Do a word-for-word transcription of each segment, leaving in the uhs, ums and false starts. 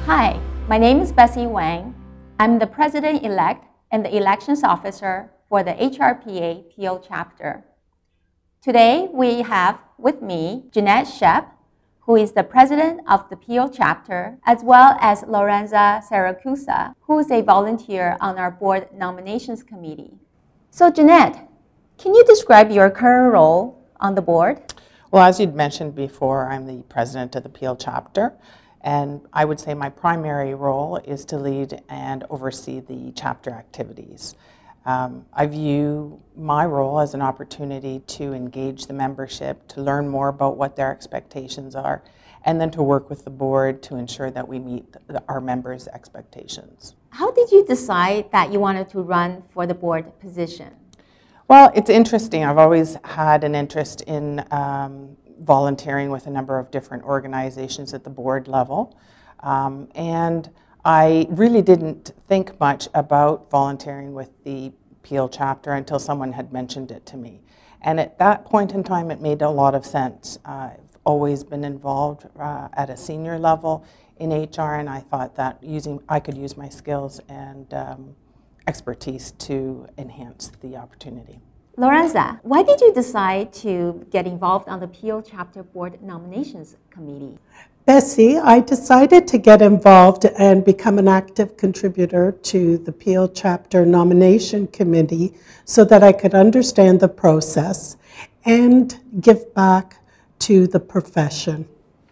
Hi, my name is Bessie Wang. I'm the President-elect and the Elections Officer for the H R P A Peel Chapter. Today, we have with me Jeanette Shep, who is the President of the Peel Chapter, as well as Lorenza Saracusa, who is a volunteer on our Board Nominations Committee. So Jeanette, can you describe your current role on the board? Well, as you'd mentioned before, I'm the President of the Peel Chapter. And I would say my primary role is to lead and oversee the chapter activities. Um, I view my role as an opportunity to engage the membership, to learn more about what their expectations are, and then to work with the board to ensure that we meet the, our members' expectations. How did you decide that you wanted to run for the board position? Well, it's interesting. I've always had an interest in um, volunteering with a number of different organizations at the board level. Um, and I really didn't think much about volunteering with the Peel Chapter until someone had mentioned it to me. And at that point in time, it made a lot of sense. Uh, I've always been involved uh, at a senior level in H R, and I thought that using I could use my skills and um, expertise to enhance the opportunity. Lorenza, why did you decide to get involved on the Peel Chapter Board Nominations Committee? Bessie, I decided to get involved and become an active contributor to the Peel Chapter Nomination Committee so that I could understand the process and give back to the profession.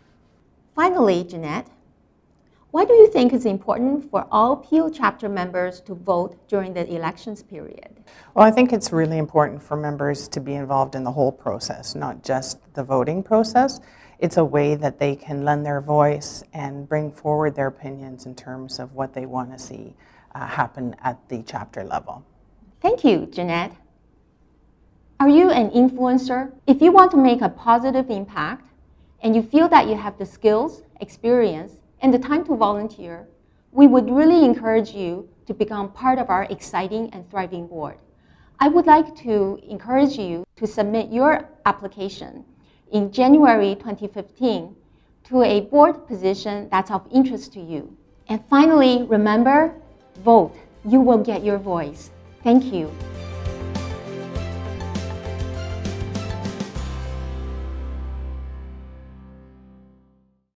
Finally, Jeanette, why do you think it's important for all Peel Chapter members to vote during the elections period? Well, I think it's really important for members to be involved in the whole process, not just the voting process. It's a way that they can lend their voice and bring forward their opinions in terms of what they want to see uh, happen at the chapter level. Thank you, Jeanette. Are you an influencer? If you want to make a positive impact and you feel that you have the skills, experience, and the time to volunteer, we would really encourage you to become part of our exciting and thriving board. I would like to encourage you to submit your application in January twenty fifteen to a board position that's of interest to you. And finally, remember, vote. You will get your voice. Thank you.